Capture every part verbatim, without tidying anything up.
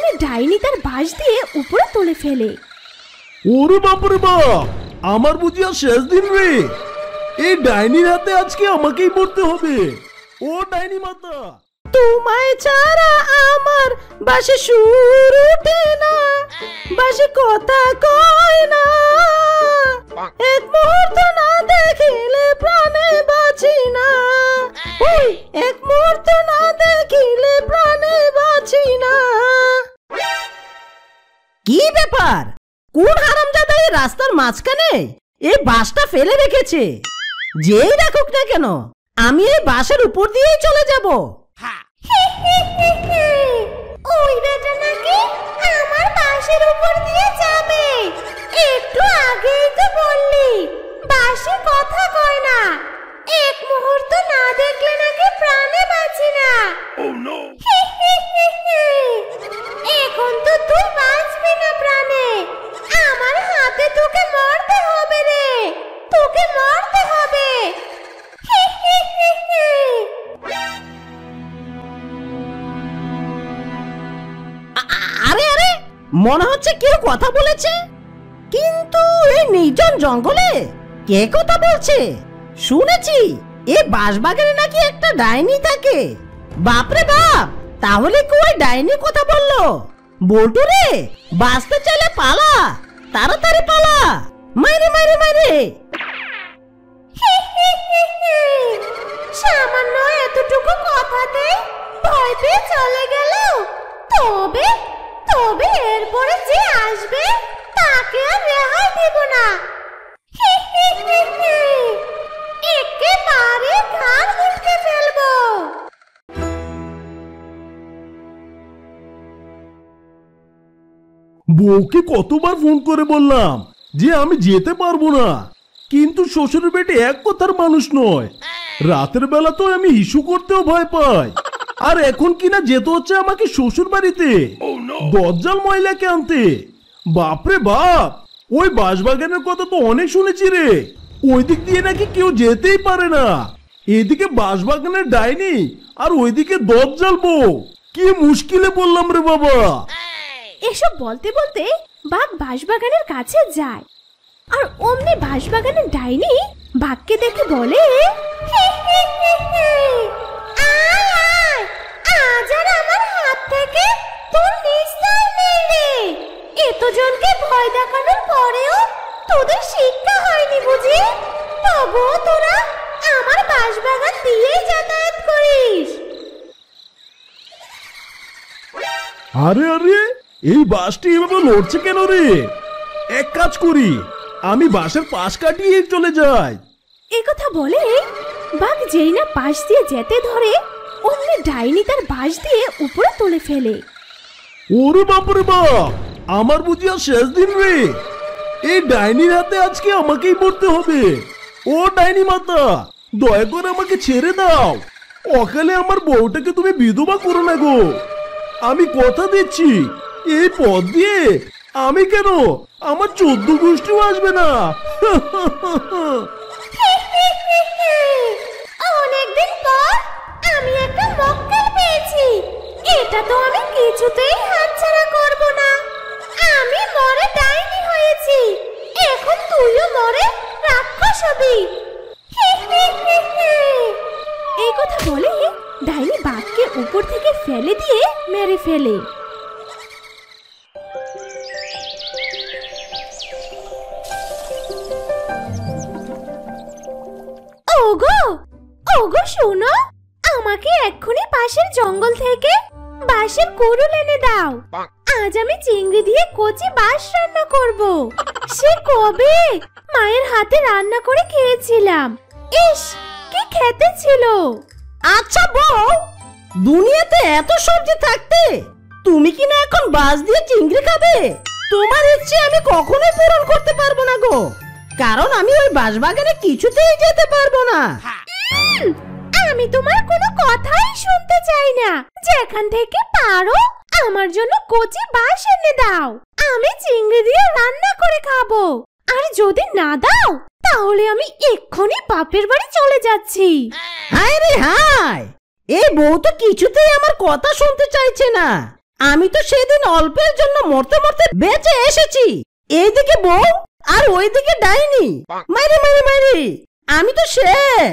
অমনি ডাইনি তার বাঁশ দিয়ে উপরে তুলে ফেলে। ওরে বাপরে বাপ, আমার বুঝি আর শেষ দিন রে। এই ডাইনির হাতে আজকে আমাকেই পড়তে হবে। ও ডাইনি মাতা, তোমায় ছাড়া আমার বাঁশে সুর ওঠে না, বাঁশে কথা কয় না, এক মুহূর্ত না দেখিলে প্রাণে বাঁচি না, ওই এক মুহূর্ত না দেখিলে প্রাণে বাঁচি না। কি ব্যাপার? কোন হারামজাদা এই রাস্তার মাঝখানে এই বাঁশটা ফেলে রেখেছে? যেই রাখুক না কেন, আমি এই বাঁশের উপর দিয়েই চলে যাব। ওই বেটা নাকি আমার বাঁশের উপর দিয়ে যাবে। একটু আগেই তো বললি বাঁশে কথা কয় না, এক মুহূর্ত না দেখলে নাকি প্রাণে বাঁচি না। এখন তো তুই বাঁচবি না প্রাণে, আমার হাতে তোকে মরতে হবে রে, তোকে মরতে হবে। আরে আরে, মনে হচ্ছে কেউ কথা বলেছে, কিন্তু এই নির্জন জঙ্গলে কে কথা বলছে? শুনেছি এই বাঁশবাগানে নাকি একটা ডাইনি থাকে। বাপরে বাপ, তাহলে কি ওই ডাইনি কথা বললো? বল্টু রে, বাঁচতে চাইলে পালা, তাড়াতাড়ি পালা, মাইরে মাইরে মাইরে। সামান্য এতটুকু কথাতে ভয় পেয়ে চলে গেল। তবে তবে এরপরে যে আসবে তাকে আর রেহাই দেব না। একেবারে ঘাড় উল্টে ফেলবো। বউকে কতবার ফোন করে বললাম যে আমি যেতে পারবো না, কিন্তু শ্বশুরের বেটে এক কথার মানুষ নয়। রাতের বেলা তো আমি ইস্যু করতেও ভয় পাই, আর এখন কিনা যেতে হচ্ছে আমাকে শ্বশুর বাড়িতে দজ্জাল মহিলাকে আনতে। বাপরে বাপ, ওই বাঁশবাগানের কথা তো অনেক শুনেছি রে। ওই দিক দিয়ে নাকি কেউ যেতেই পারে না। এদিকে বাঁশবাগানের ডাইনি আর ওইদিকে দজ্জাল বউ, কি মুশকিলে বললাম রে বাবা। এসব বলতে বলতে বাঘ বাঁশবাগানের কাছে যায়, আর অমনি বাঁশবাগানের ডাইনি বাঘকে দেখে বলে, আজ আর আমার হাত থেকে তোর নিস্তার নেই রে। এতজনকে ভয় দেখানোর পরেও তোদের শিক্ষা হয়নি বুঝি? তবুও তোরা আমার বাঁশবাগান দিয়েই যাতায়াত করিস। আরে আরে, এই বাসটি এভাবে লড়ছে কেন রে? এক কাজ করি, আমি বাসের পাশ কাটিয়ে চলে যাই। এই কথা বলে বাঘ যেই না পাশ দিয়ে যেতে ধরে, অমনি ডাইনি তার বাঁশ দিয়ে উপরে তুলে ফেলে। ওরে বাপরে বাপ, আমার বুঝি আর শেষ দিন রে। এই ডাইনির হাতে আজকে আমাকেই পড়তে হবে। ও ডাইনি মাতা, দয়া করে আমাকে ছেড়ে দাও। অকালে আমার বউটাকে তুমি বিধবা করো না গো। আমি কথা দিচ্ছি, এই পথ দিয়ে আমি কেন, আমার চোদ্দ গোষ্ঠীও আসবে না। অনেকদিন পর আমি একটা মক্কেল পেয়েছি, এটা তো আমি কিছুতেই হাতছাড়া করব না। আমি মরে ডাইনি হয়েছি, এখন তুইও মরে রাক্ষস হবি। এই কথা বলে ডাইনি বাঘকে উপর থেকে ফেলে দিয়ে মেরে ফেলে। ওগো ওগো শোনো, আমাকে এক্ষুনি পাশের জঙ্গল থেকে বাঁশের কুড়ুল এনে দাও। আজ আমি চিংড়ি দিয়ে কচি বাঁশ রান্না করব। সে কবে মায়ের হাতে রান্না করে খেয়েছিলাম, ইস কি খেতে ছিল। আচ্ছা বউ, দুনিয়াতে এত সবজি থাকতে তুমি কি না এখন বাঁশ দিয়ে চিংড়ি খাবে? তোমার ইচ্ছে আমি কখনোই পূরণ করতে পারবো না গো, কারণ আমি ওই বাঁশবাগানে কিছুতেই যেতে পারবো না। আমি তোমার কোনো কথাই শুনতে চাই না। যেখান থেকে পারো আমার জন্য কচি বাঁশ এনে দাও, আমি চিংড়ি দিয়ে রান্না করে খাবো। আর যদি না দাও তাহলে আমি এক্ষুনি বাপের বাড়ি চলে যাচ্ছি। হায় রে হায়, এই বউ তো কিছুতেই আমার কথা শুনতে চাইছে না। আমি তো সেদিন অল্পের জন্য মরতে মরতে বেঁচে এসেছি। এইদিকে বউ আর ওইদিকে ডাইনি, মাইরে মাইরে মাইরে আমি তো শেষ।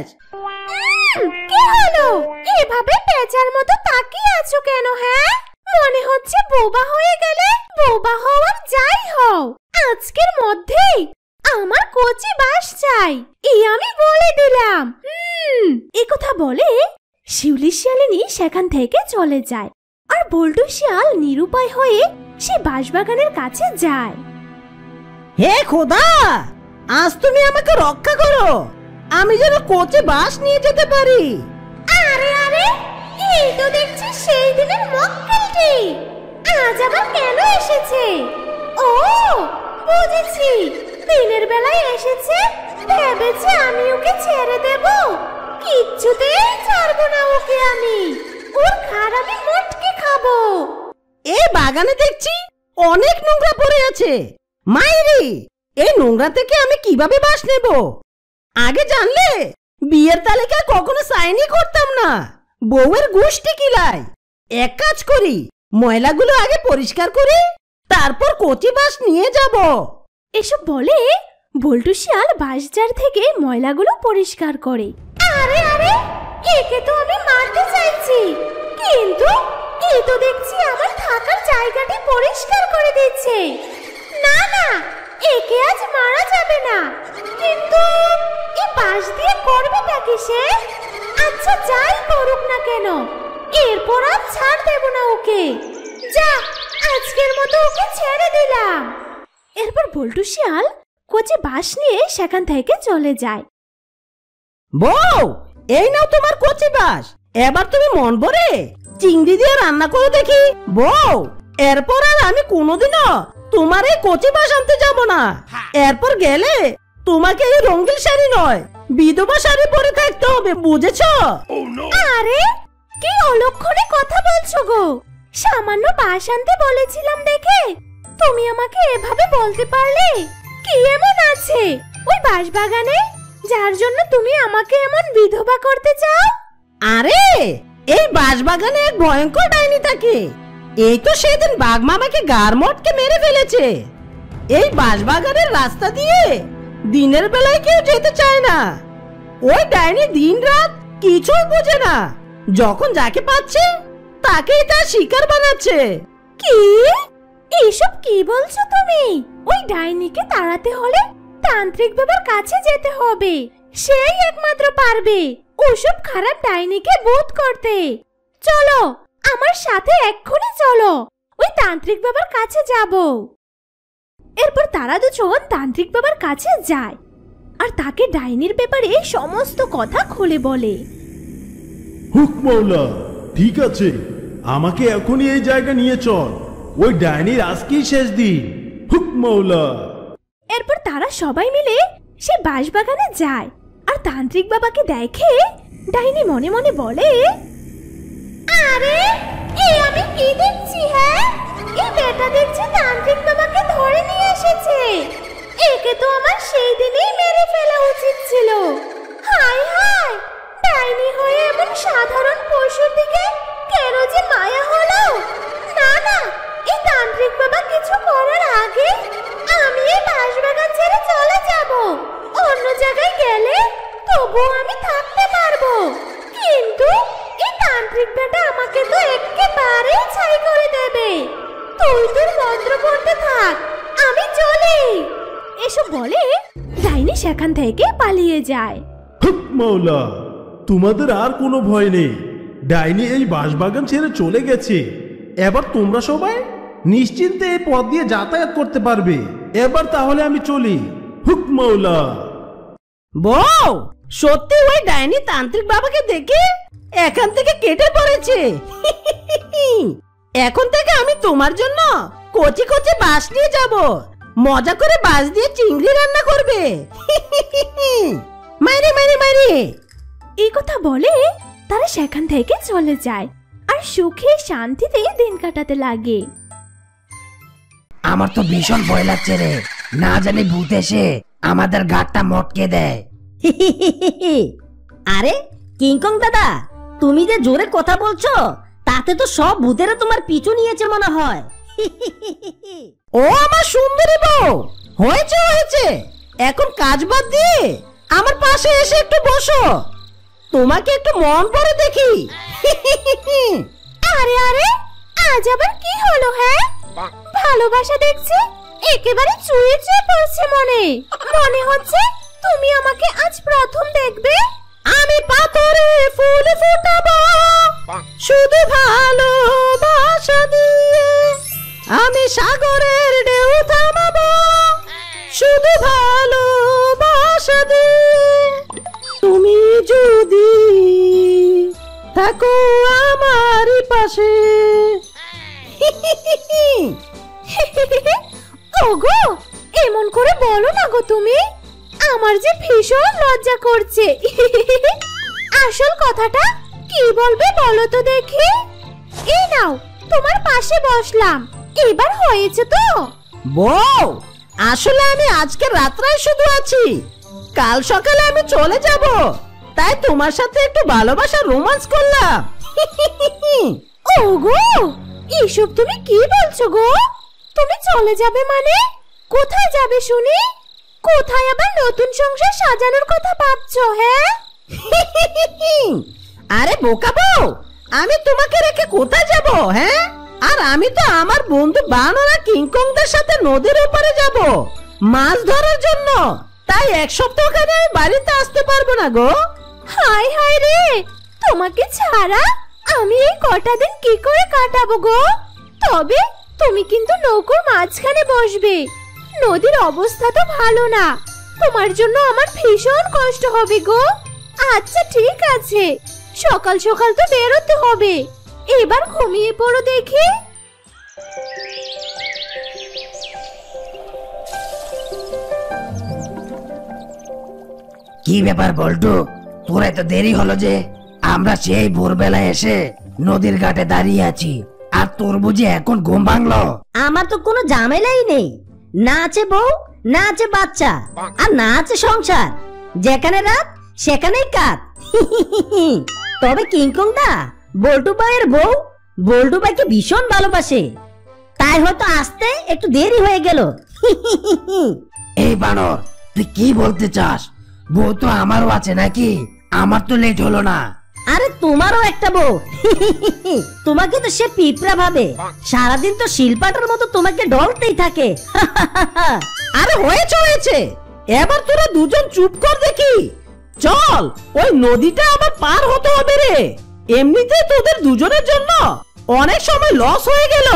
কি হলো? এভাবে পেঁচার মতো তাকিয়ে আছো কেন? হ্যাঁ, মনে হচ্ছে বোবা হয়ে গেলে। বোবা হওয়ার যাই হও, আজকের মধ্যেই আমার কচি বাস চাই, এই আমি বলে দিলাম। হুম, এই কথা বলে শিউলি শিয়ালিনী সেখান থেকে চলে যায়। আর বল্টু শিয়াল নিরুপায় হয়ে সে বাঁশবাগানের কাছে যায়। হে খোদা, আজ তুমি আমাকে রক্ষা করো, আমি যেন কচি বাস নিয়ে যেতে পারি। আরে আরে, এই তো দেখছি সেই দিনের মক্কেলটি। আজ আবার কেন এসেছে? ও বুঝেছি, দিনের বেলায় এসেছে, ভেবেছে আমি ওকে ছেড়ে দেব। কিচ্ছুতেই ছাড়বো না ওকে আমি, ওর ঘাড় আমি মোটকে খাবো। এই বাগানে দেখছি অনেক নোংরা পড়ে আছে, মাইরি এই নোংরা থেকে আমি কিভাবে বাস নেব? আগে জানলে বিয়ের তালিকায় কখনো সাইনই করতাম না। বউয়ের গোষ্ঠী কিলাই। এক কাজ করি, ময়লাগুলো আগে পরিষ্কার করি, তারপর কচি বাস নিয়ে যাব। এসব বলে বল্টু শিয়াল বাঁশঝাড় থেকে ময়লাগুলো পরিষ্কার করে। আরে আরে, একে তো আমি মারতে চাইছি, কিন্তু এই তো দেখছি আমার থাকার জায়গাটি পরিষ্কার করে দিচ্ছে। না না, একে আজ মারা যাবে না, কিন্তু এই বাঁশ দিয়ে করবেটা কি সে? আচ্ছা যাই করুক না কেন, এরপর আর ছাড় দেব না ওকে। যা, আজকের মতো ওকে ছেড়ে দিলাম। এরপর বল্টু শিয়াল কচি বাঁশ নিয়ে সেখান থেকে চলে যায়। বউ, এই নাও তোমার কচি বাস, এবার তুমি মন ভরে চিংড়ি দিয়ে রান্না করে দেখি। বউ, এরপর আর আমি কোনোদিনও তোমার এই কচি বাস আনতে যাব না। এরপর গেলে তোমাকে এই রঙিন শাড়ি নয়, বিধবা শাড়ি পরে থাকতে হবে, বুঝেছো? আরে কি অলক্ষণে কথা বলছো গো? সামান্য বাস আনতে বলেছিলাম দেখে তুমি আমাকে এভাবে বলতে পারলে? কি এমন আছে ওই বাঁশ বাগানে যার জন্য তুমি আমাকে এমন বিধবা করতে চাও? আরে এই বাঁশ বাগানে এক ভয়ঙ্কর ডাইনি থাকে। এই তো সেদিন বাঘ মামাকে গার মটকে মেরে ফেলেছে। এই বাঁশ বাগানের রাস্তা দিয়ে দিনের বেলায় কেউ যেতে চায় না। ওই ডাইনি দিন রাত কিছুই বোঝে না, যখন যাকে পাচ্ছে তাকেই তার শিকার বানাচ্ছে। কি? এইসব কি বলছো তুমি? ওই ডাইনিকে তাড়াতে হলে তান্ত্রিক বাবার কাছে যেতে হবে, সেই একমাত্র পারবে ওসব খারাপ ডাইনিকে বধ করতে। চলো আমার সাথে এক্ষুনি চলো, ওই তান্ত্রিক বাবার কাছে যাব। এরপর তারা দুজন তান্ত্রিক বাবার কাছে যায় আর তাকে ডাইনির ব্যাপারে সমস্ত কথা খুলে বলে। হুক মৌলা, ঠিক আছে, আমাকে এখনই এই জায়গা নিয়ে চল, ওই ডাইনির আজকেই শেষ দিন। হুক মৌলা। এরপর তারা সবাই মিলে সে বাঁশবাগানে যায় আর তান্ত্রিক বাবাকে দেখে ডাইনি মনে মনে বলে, আরে এ আমি কি দেখছি? হ্যাঁ, এই বেটা দেখছি তান্ত্রিক বাবাকে ধরে নিয়ে এসেছে। একে তো আমার সেই দিনেই মেরে ফেলা উচিত ছিল। হায় হায়, ডাইনি হয়ে এমন সাধারণ পশুর দিকে কেন যে মায়া হলো? না না, এই তান্ত্রিক বাবা কিছু করার আগে আমি এই বাঁশবাগান ছেড়ে চলে যাব। অন্য জায়গায় গেলে তবুও আমি থাকতে পারবো, কিন্তু এই তান্ত্রিক বেটা আমাকে তো একেবারেই ছাই করে দেবে। তুই তোর মন্ত্র পড়তে থাক, আমি চলি। এসব বলে ডাইনি সেখান থেকে পালিয়ে যায়। হুক মৌলা, তোমাদের আর কোনো ভয় নেই, ডাইনি এই বাঁশবাগান ছেড়ে চলে গেছে। এবার তোমরা সবাই নিশ্চিন্তে এই পথ দিয়ে যাতায়াত করতে পারবে। এবার তাহলে আমি চলি। হুক মৌলা। বউ, সত্যি ওই ডাইনি তান্ত্রিক বাবাকে দেখে এখান থেকে কেটে পড়েছে। এখন থেকে আমি তোমার জন্য কচি কচি বাঁশ নিয়ে যাব, মজা করে বাঁশ দিয়ে চিংড়ি রান্না করবে। মাইরে মাইরে মাইরে। এই কথা বলে তারা সেখান থেকে চলে যায় আর সুখে শান্তিতে দিন কাটাতে লাগে। আমার তো ভীষণ ভয় লাগছে রে, না জানি ভূত এসে আমাদের গাড়টা মটকে দেয়। আরে কিংকং দাদা, তুমি যে জোরে কথা বলছো তা তাতে তো সব ভূতেরা তোমার পিছু নিয়েছে মনে হয়। ও আমার সুন্দরী বউ, হয়েছে হয়েছে, এখন কাজ বাদ দিয়ে আমার পাশে এসে একটু বসো, তোমাকে একটু মন পড়ে দেখি। আরে আরে, আজ আবার কি হলো? হ্যাঁ, ভালোবাসা দেখছি একেবারে চুয়ে চুয়ে পড়ছে মনে। মনে হচ্ছে তুমি আমাকে আজ প্রথম দেখবে। আমি পাথরে ফুল ফোটাবো শুধু ভালোবাসা দিয়ে, আমি সাগরের ঢেউ থামাবো শুধু ভালোবাসা দিয়ে, তুমি যদি থাকো আমার পাশে। ওগো, এমন করে বলো না গো তুমি, আমার যে ভীষণ লজ্জা করছে। আসল কথাটা কি বলবে বলো তো দেখি। এই নাও, তোমার পাশে বসলাম, এবার হয়েছে তো? বউ, আসলে আমি আজকে রাত্রাই শুধু আছি, কাল সকালে আমি চলে যাব, তাই তোমার সাথে একটু ভালোবাসা রোমান্স করলাম। ওগো, এসব তুমি কি বলছো গো? তুমি চলে যাবে মানে? কোথায় যাবে শুনি? কোথায় আবার নতুন সংসার সাজানোর কথা ভাবছো? হ্যাঁ, আরে বোকা বউ, আমি তোমাকে রেখে কোথায় যাব? হ্যাঁ, আর আমি তো আমার বন্ধু বানর আর কিংকংদের সাথে নদীর ওপারে যাব মাছ ধরার জন্য, তাই এক সপ্তাহ খানে আমি বাড়িতে আসতে পারবো না গো। হায় হায় রে, তোমাকে ছাড়া আমি এই কটা দিন কি করে কাটাবো গো? তবে তুমি কিন্তু নৌকোর মাঝখানে বসবে, নদীর অবস্থা তো ভালো না, তোমার জন্য আমার ভীষণ কষ্ট হবে গো। আচ্ছা ঠিক আছে, সকাল সকাল তো বেরোতে হবে, এবার ঘুমিয়ে পড়ো দেখি। কি ব্যাপার বল্টু, তোর এত দেরি হলো যে? আমরা সেই ভোরবেলায় এসে নদীর ঘাটে দাঁড়িয়ে আছি, আর তোর বুঝি এখন ঘুম ভাঙলো? আমার তো কোনো ঝামেলাই নেই, না আছে বউ, না আছে বাচ্চা, আর না আছে সংসার, যেখানে রাত সেখানেই কাত। তবে কিংকং দা বল্টু ভাইয়ের বউ বল্টু ভাইকে ভীষণ ভালোবাসে, তাই হয়তো আসতে একটু দেরি হয়ে গেল। এই বানর, তুই কি বলতে চাস? বউ তো আমারও আছে নাকি? আমার তো লেট হলো না। আরে তোমারও একটা বউ, তোমাকে তো সে পিঁপড়া ভাবে, সারাদিন তো শিলপাটার মতো তোমাকে ডলতেই থাকে। আরে হয়েছে হয়েছে, এবার তোরা দুজন চুপ কর দেখি, চল ওই নদীটা আবার পার হতে হবে রে, এমনিতে তোদের দুজনের জন্য অনেক সময় লস হয়ে গেল।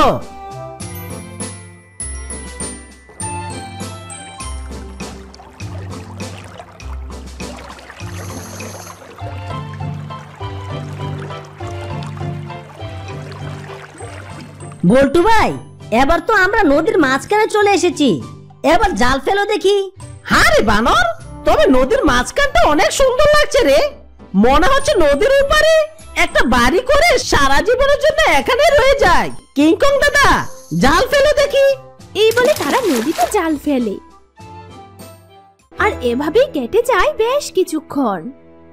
বল্টু ভাই, এবার তো আমরা নদীর মাঝখানে চলে এসেছি, এবার জাল ফেলো দেখি। হ্যাঁ রে বানর, তবে নদীর মাঝখানটা অনেক সুন্দর লাগছে রে, মনে হচ্ছে নদীর উপরে একটা বাড়ি করে সারা জীবনের জন্য এখানে রয়ে যায়। কিংকং দাদা, জাল ফেলো দেখি। এই বলে তারা নদীতে জাল ফেলে, আর এভাবেই কেটে যায় বেশ কিছুক্ষণ।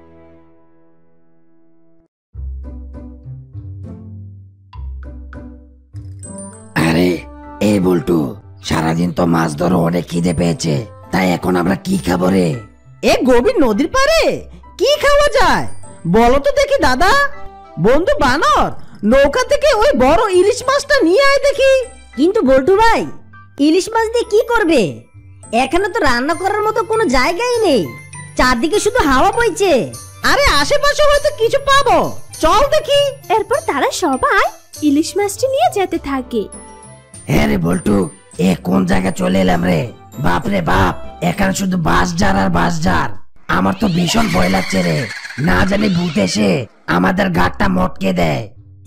আরে এই বল্টু, সারাদিন তো মাছ ধরো, অনেক খিদে পেয়েছে, তাই এখন আমরা কি খাবো রে? এ গভীর নদীর পারে কি খাওয়া যায় বলো তো দেখি দাদা। বন্ধু বানর, নৌকা থেকে ওই বড় ইলিশ মাছটা নিয়ে আয় দেখি। কিন্তু বল্টু ভাই, ইলিশ মাছ দিয়ে কি করবে? এখানে তো রান্না করার মতো কোনো জায়গাই নেই, চারদিকে শুধু হাওয়া বইছে। আরে আশেপাশে হয়তো কিছু পাবো, চল দেখি। এরপর তারা সবাই ইলিশ মাছটি নিয়ে যেতে থাকে। হ্যাঁ রে বল্টু, এ কোন জায়গায় চলে এলাম রে? বাপ রে বাপ, এখানে শুধু বাস জার আর বাস জার, আমার তো ভীষণ ভয় লাগছে রে, না জানি ভূত এসে আমাদের ঘাটটা মটকে দেয়।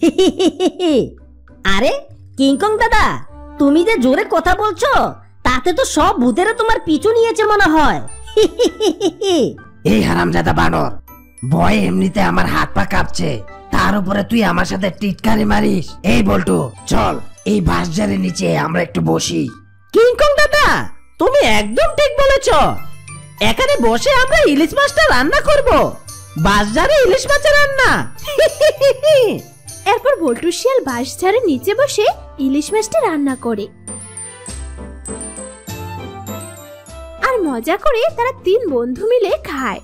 আরে কিংকং দাদা, তুমি যে জোরে কথা বলছো, তাতে তো সব ভূতেরা তোমার পিছু নিয়েছে মনে হয়। এই হারামজাদা বানর, ভয়ে এমনিতে আমার হাত পা কাঁপছে, তার উপরে তুই আমার সাথে টিটকারি মারিস। এই বল্টু, চল এই বাঁশঝাড়ের নিচে আমরা একটু বসি। কিংকং দাদা, তুমি একদম ঠিক বলেছ, এখানে বসে আমরা ইলিশ মাছটা রান্না করব, বাঁশঝাড়ে ইলিশ মাছের রান্না। এরপর বল্টু শিয়াল বাঁশ ঝাড়ের নিচে বসে ইলিশ মাছটা রান্না করে আর মজা করে তারা তিন বন্ধু মিলে খায়।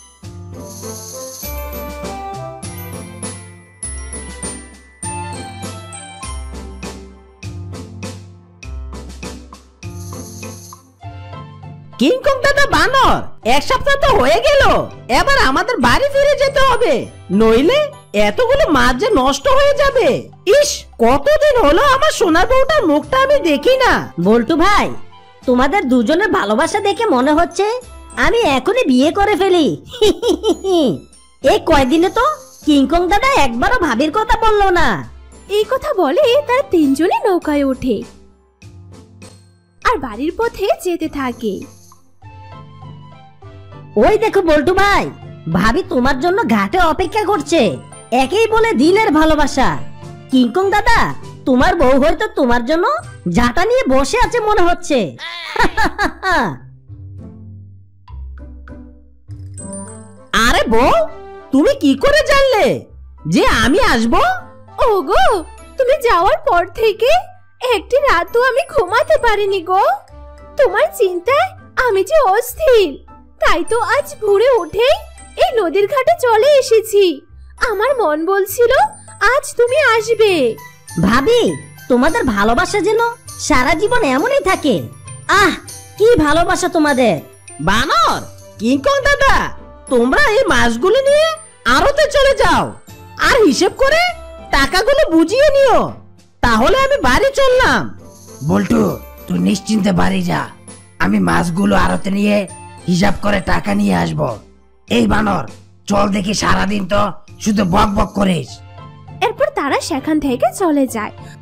কিংকং দাদা বানর, এক সপ্তাহ তো হয়ে গেল, এবার আমাদের বাড়ি ফিরে যেতে হবে, নইলে এতগুলো মাছ যে নষ্ট হয়ে যাবে। ইস, কতদিন হলো আমার সোনার বউটার মুখটা আমি দেখি না। বল্টু ভাই, তোমাদের দুজনের ভালোবাসা দেখে মনে হচ্ছে আমি এখনই বিয়ে করে ফেলি। এই কয়দিনে তো কিংকং দাদা একবারও ভাবির কথা বললো না। এই কথা বলে তারা তিনজনে নৌকায় ওঠে আর বাড়ির পথে যেতে থাকে। ওই দেখো বল্টু ভাই, ভাবি তোমার জন্য ঘাটে অপেক্ষা করছে, একেই বলে দিলের ভালোবাসা। কিংকং দাদা, তোমার বউ হয়তো তোমার জন্য ঝাঁটা নিয়ে বসে আছে মনে হচ্ছে। আরে বউ, তুমি কি করে জানলে যে আমি আসবো? ওগো, তুমি যাওয়ার পর থেকে একটি রাতও আমি ঘুমাতে পারিনি গো। তোমার চিন্তায় আমি যে অস্থির, তাই তো আজ ভোরে উঠেই এই নদীর ঘাটে চলে এসেছি। আমার মন বলছিল আজ তুমি আসবে। ভাবি, তোমাদের ভালোবাসা যেন সারা জীবন এমনই থাকে। আহ, কি ভালোবাসা তোমাদের। বানর, কিংকং দাদা, তোমরা এই মাছগুলো নিয়ে আড়তে চলে যাও আর হিসেব করে টাকাগুলো বুঝিয়ে নিও, তাহলে আমি বাড়ি চললাম। বল্টু, তুই নিশ্চিন্তে বাড়ি যা, আমি মাছগুলো আড়তে নিয়ে হিসাব করে টাকা নিয়ে আসব। এই বানর, চল দেখি, সারাদিন তো শুধু বক বক করিস। এরপর তারা সেখান থেকে চলে যায়